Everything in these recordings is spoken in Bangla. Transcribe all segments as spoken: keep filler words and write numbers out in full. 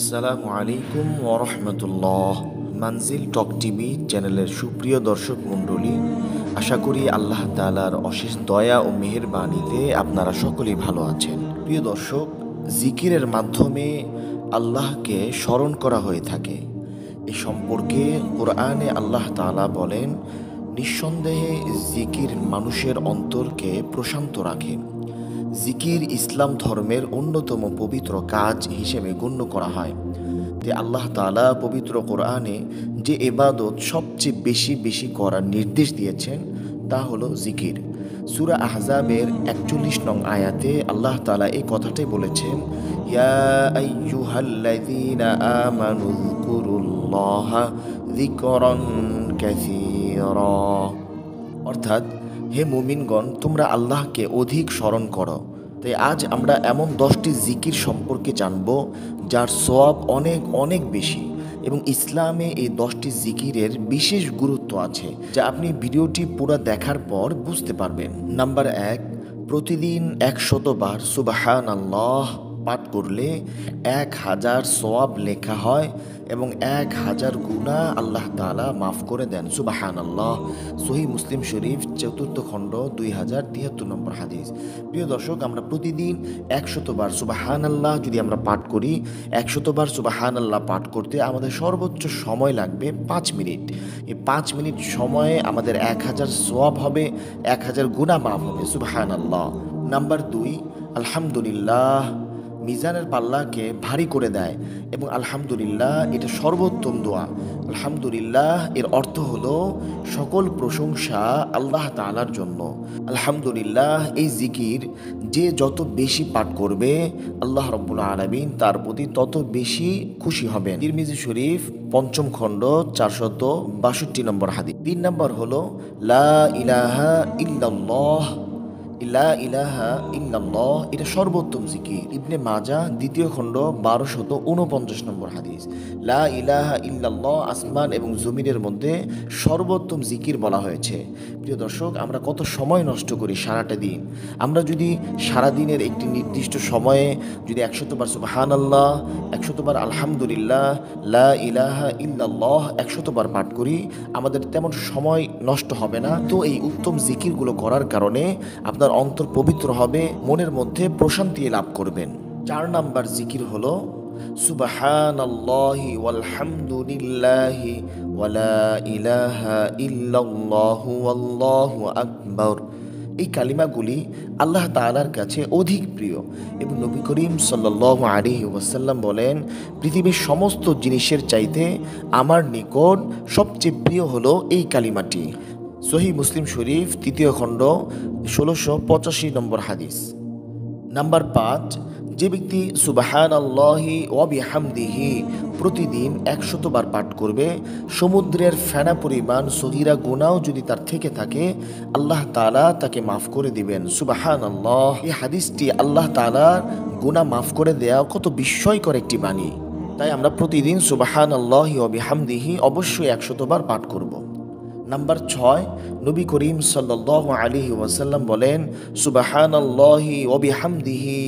আসসালামু আলাইকুম ওয়া রাহমাতুল্লাহ। মানজিল টক টিভি চ্যানেলের সুপ্রিয় দর্শক মণ্ডলী, আশা করি আল্লাহ তাআলার অশেষ দয়া ও মেহেরবানিতে আপনারা সকলেই ভালো আছেন। প্রিয় দর্শক, জিকিরের মাধ্যমে আল্লাহকে স্মরণ করা হয়ে থাকে। এ সম্পর্কে কোরআনে আল্লাহ তাআলা বলেন, নিঃসন্দেহে জিকির মানুষের অন্তরকে প্রশান্ত রাখে। জিকির ইসলাম ধর্মের অন্যতম পবিত্র কাজ হিসেবে গণ্য করা হয়। তে আল্লাহ তাআলা পবিত্র কোরআনে যে ইবাদত সবচেয়ে বেশি বেশি করার নির্দেশ দিয়েছেন তা হলো জিকির। সূরা আহজাবের একচল্লিশ নং আয়াতে আল্লাহ তাআলা এই কথাটাই বলেছেন, ইয়া আইয়ুহাল্লাযীনা আমানু যকুরুল্লাহা যিকরান কাসীরা। অর্থাৎ, হে মুমিনগণ, তোমরা আল্লাহকে অধিক স্মরণ করো। তাই আজ আমরা এমন দশটি জিকির সম্পর্কে জানব যার সওয়াব অনেক অনেক বেশি, এবং ইসলামে এই দশটি জিকিরের বিশেষ গুরুত্ব আছে, যা আপনি ভিডিওটি পুরো দেখার পর বুঝতে পারবেন। নাম্বার এক, প্রতিদিন একশত বার সুবহানাল্লাহ পাঠ করলে এক হাজার সওয়াব লেখা হয় এবং এক হাজার গুনাহ আল্লাহ তাআলা মাফ করে দেন। সুবহানাল্লাহ। সহিহ মুসলিম শরীফ চতুর্থ খণ্ড দুই হাজার তিয়াত্তর নম্বর হাদিস। প্রিয় দর্শক, আমরা প্রতিদিন একশত বার সুবহানাল্লাহ যদি আমরা পাঠ করি, একশত বার সুবহানাল্লাহ পাঠ করতে আমাদের সর্বোচ্চ সময় লাগবে পাঁচ মিনিট। এই পাঁচ মিনিট সময়ে আমাদের এক হাজার সওয়াব হবে, এক হাজার গুনাহ মাফ হবে। সুবহানাল্লাহ। নাম্বার দুই, আলহামদুলিল্লাহ মিজানের পাল্লাকে ভারী করে দেয়, এবং আলহামদুলিল্লাহ এটা সর্বোত্তম দোয়া। আলহামদুলিল্লাহ এর অর্থ হলো সকল প্রশংসা আল্লাহ তাআলার জন্য। আলহামদুলিল্লাহ এই জিকির যে যত বেশি পাঠ করবে, আল্লাহ রাব্বুল আলামিন তার প্রতি তত বেশি খুশি হবেন। তিরমিজি শরীফ পঞ্চম খণ্ড চারশত বাষট্টি নম্বর হাদিস। তিন নম্বর হলো লা ইলাহা ইল্লাল্লাহ। লা ইলাহা ইল্লাল্লাহ এটা সর্বোত্তম জিকির। ইবনে মাজাহ দ্বিতীয় খণ্ড বারোশত উনপঞ্চাশ নম্বর হাদিস। লা ইলাহা ইল্লাল্লাহ আসমান এবং জমিনের মধ্যে সর্বোত্তম জিকির বলা হয়েছে। প্রিয় দর্শক, আমরা কত সময় নষ্ট করি সারাটা দিন। আমরা যদি সারা দিনের একটি নির্দিষ্ট সময়ে যদি একশতবার সুবহানাল্লাহ, একশতবার আলহামদুলিল্লাহ, লা ইলাহা ইল্লাল্লাহ একশতবার পাঠ করি, আমাদের তেমন সময় নষ্ট হবে না। তো এই উত্তম জিকিরগুলো করার কারণে আপনার অন্তর পবিত্র হবে, মনের মধ্যে প্রশান্তি লাভ করবেন। চার নাম্বার জিকির হলো সুবহানাল্লাহি ওয়ালহামদুলিল্লাহি ওয়ালা ইলাহা ইল্লাল্লাহু ওয়াল্লাহু আকবার। এই কালিমাগুলি আল্লাহ তাআলার কাছে অধিক প্রিয়, এবং নবী করিম সাল্লাল্লাহু আলাইহি ওয়াসাল্লাম বলেন, পৃথিবীর সমস্ত জিনিসের চাইতে আমার নিকট সবচেয়ে প্রিয় হলো এই কালিমাটি। সহিহ মুসলিম শরীফ তৃতীয় খণ্ড ষোলোশো পঁচাশি নম্বর হাদিস। নাম্বার পাঁচ, যে ব্যক্তি সুবহানাল্লাহি ওয়া বিহামদিহি প্রতিদিন একশতবার পাঠ করবে, সমুদ্রের ফেনা পরিমাণ সগীরা গুনাহ যদি তার থেকে থাকে, আল্লাহ তাআলা তাকে মাফ করে দিবেন। সুবহানাল্লাহ। এই হাদিসটি আল্লাহ তাআলার গুনাহ মাফ করে দেয়া কত বিস্ময়কর একটি বাণী। তাই আমরা প্রতিদিন সুবহানাল্লাহি ওয়া বিহামদিহি অবশ্যই একশতবার পাঠ করব। নাম্বার ছয়, নবী করিম সাল্লাল্লাহু আলাইহি ওয়াসাল্লাম বলেন, সুবহানাল্লাহি ওয়া বিহামদিহি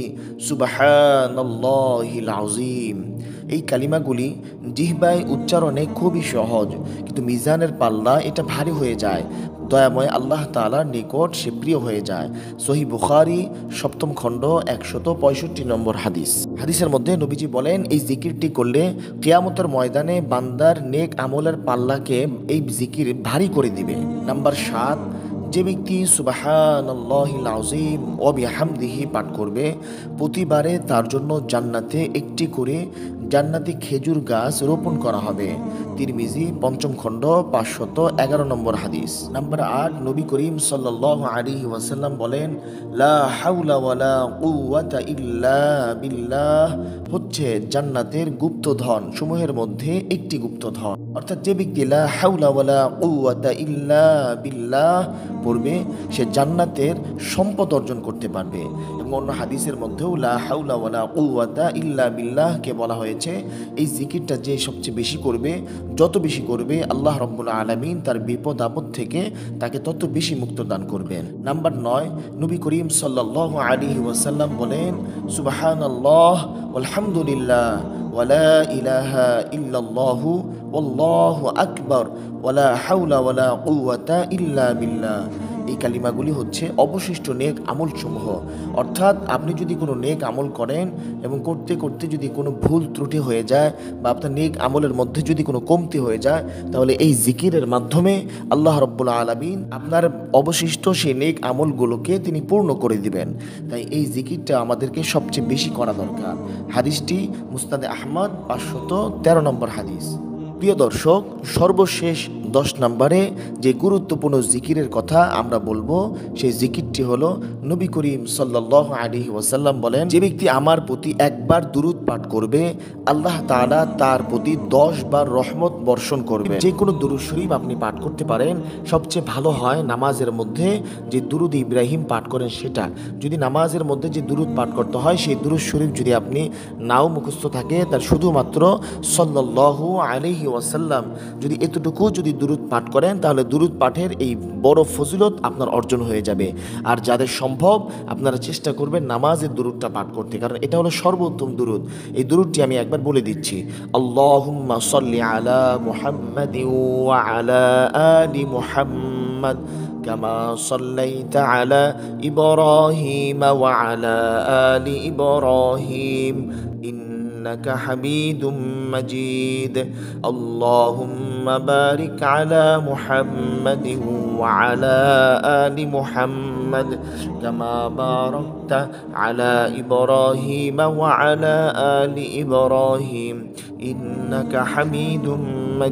সুবহানাল্লাহিল আযীম। এই কালিমাগুলি জিহ্বায় উচ্চারণে খুবই সহজ, কিন্তু মিজানের পাল্লা এটা ভারী হয়ে যায়। দয়াময় আল্লাহ তাআলার নিকট সে প্রিয় হয়ে যায়। সহিহ বুখারী সপ্তম খণ্ড একশত পঁয়ষট্টি নম্বর হাদিস। হাদিসের মধ্যে নবীজি বলেন, এই জিকিরটি করলে কিয়ামতের ময়দানে বান্দার নেক আমলের পাল্লাকে এই জিকির ভারী করে দিবে। নাম্বার সাত, যে ব্যক্তি সুবহানাল্লাহিল আযীম ওয়া বিহামদিহি পাঠ করবে, প্রতিবারে তার জন্য জান্নাতে একটি করে জান্নাতি খেজুর গাছ রোপণ করা হবে। তিরমিজি পঞ্চম খণ্ড পাঁচশত এগারো নম্বর হাদিস। নাম্বার আট, নবী করিম সাল্লাল্লাহু আলাইহি ওয়াসাল্লাম বলেন, লা হাওলা ওয়ালা কুওয়াতা ইল্লা বিল্লাহ হচ্ছে জান্নাতের গুপ্তধন সমূহের মধ্যে একটি গুপ্তধন। অর্থাৎ যে ব্যক্তি লা হাওলা ওয়ালা কুওয়াতা ইল্লা বিল্লাহ পড়বে, সে জান্নাতের সম্পদ অর্জন করতে পারবে। এবং অন্য হাদিসের মধ্যেও লা হাওলা ওয়ালা কুওয়াতা ইল্লা বিল্লাহ কে বলা হয়েছে, এই জিকিরটা যে সবচেয়ে বেশি করবে, যত বেশি করবে, আল্লাহ রাব্বুল আলামিন তার বিপদ আপদ থেকে তাকে তত বেশি মুক্ত দান করবেন। নাম্বার নয়, নবী করিম সাল্লাল্লাহু আলাইহি ওয়াসাল্লাম বলেন, সুবহানাল্লাহ আলহামদুলিল্লাহ ওয়ালা ইলাহা ইল্লাল্লাহু ওয়াল্লাহু আকবার ওয়ালা হাওলা ওয়ালা কুওয়াতা ইল্লা বিল্লাহ। এই কালিমাগুলি হচ্ছে অবশিষ্ট নেক আমলসমূহ। অর্থাৎ আপনি যদি কোনো নেক আমল করেন এবং করতে করতে যদি কোনো ভুল ত্রুটি হয়ে যায় বা আপনার নেক আমলের মধ্যে যদি কোনো কমতি হয়ে যায়, তাহলে এই জিকিরের মাধ্যমে আল্লাহ রাব্বুল আলামিন আপনার অবশিষ্ট সেই নেক আমলগুলোকে তিনি পূর্ণ করে দিবেন। তাই এই জিকিরটা আমাদেরকে সবচেয়ে বেশি করা দরকার। হাদিসটি মুসনাদে আহমদ পাঁচশত তেরো নম্বর হাদিস। প্রিয় দর্শক, সর্বশেষ দশ নম্বরে যে গুরুত্বপূর্ণ জিকিরের কথা আমরা বলবো, সেই জিকিরটি হলো নবী করিম সাল্লাল্লাহু আলাইহি ওয়াসাল্লাম বলেন, যে ব্যক্তি আমার প্রতি একবার দুরূদ পাঠ করবে, আল্লাহ তাআলা তার প্রতি দশ বার রহমত বর্ষণ করবে। যে কোনো দুরূদ শরীফ আপনি পাঠ করতে পারেন। সবচেয়ে ভালো হয় নামাজের মধ্যে যে দুরূদ ইব্রাহিম পাঠ করেন সেটা। যদি নামাজের মধ্যে যে দুরূদ পাঠ করতে হয়, সেই দুরূদ শরীফ যদি আপনি নাও মুখস্থ থাকে, তার শুধুমাত্র সাল্লাল্লাহু আলাইহি ওয়াসাল্লাম যদি এতটুকু যদি দুরূদ পাঠ করেন, তাহলে দুরূদ পাঠের এই বড় ফজিলত আপনার অর্জন হয়ে যাবে। আর যাদের সম্ভব, আপনারা চেষ্টা করবেন নামাজের দুরূদটা পাঠ করতে, কারণ এটা হলো সর্বোত্তম দুরূদ। এই দুরূদটি আমি একবার বলে দিচ্ছি। আল্লাহুম্মা সাল্লি আলা মুহাম্মাদিন ওয়া আলা আলি মুহাম্মাদ কামা সাল্লাইতা আলা ইব্রাহিম ওয়া আলা আলি ইব্রাহিম ইন্নাকা হামিদুম মাজিদ। আল্লাহুম্মা বারিক আলা মুহাম্মাদিন ওয়া আলা আলি মুহাম্মাদ কামা বারাকতা আলা ইব্রাহিম ওয়া আলা আলি ইব্রাহিম ইন্নাকা হামিদুম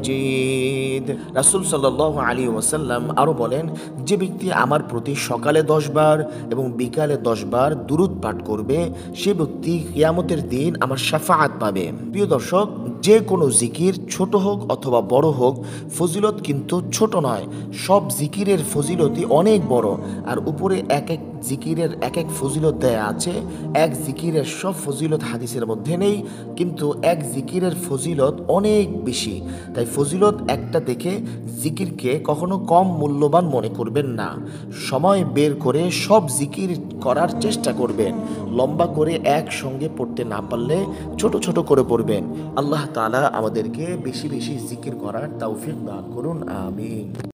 মাজিদ। রাসূল সাল্লাল্লাহু আলাইহি ওয়াসাল্লাম আরো বলেন, যে ব্যক্তি আমার প্রতি সকালে দশ বার এবং বিকালে দশ বার দুরূদ পাঠ করবে, সে ব্যক্তি কিয়ামতের দিন আমার শাফাআত পাবে। প্রিয় দর্শক, যে কোনো জিকির ছোট হোক অথবা বড় হোক, ফজিলত কিন্তু ছোট নয়। সব জিকিরের ফজিলতই অনেক বড়। আর উপরে এক এক জিকিরের এক এক ফজিলত দেয়া আছে। এক জিকিরের সব ফজিলত হাদিসের মধ্যে নেই, কিন্তু এক জিকিরের ফজিলত অনেক বেশি। তাই ফজিলত একটা দেখে জিকিরকে কখনো কম মূল্যবান মনে করবেন না। সময় বের করে সব জিকির করার চেষ্টা করবেন। লম্বা করে একসঙ্গে পড়তে না পারলে ছোট ছোট করে পড়বেন। আল্লাহ তাআলা আমাদেরকে বেশি বেশি জিকির করার তৌফিক দান করুন। আমিন।